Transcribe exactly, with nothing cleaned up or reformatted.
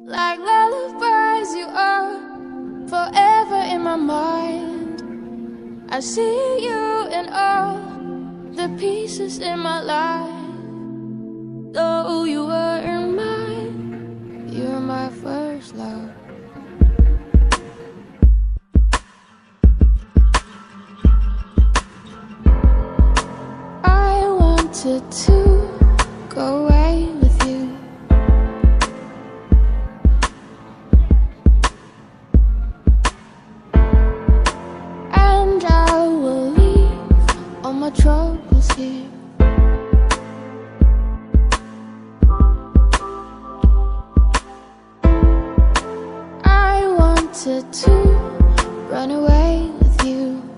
Like lullabies, you are forever in my mind. I see you in all the pieces in my life. Though you weren't mine, you're my first love. I wanted to go away with you, and I will leave all my troubles here. I wanted to run away with you,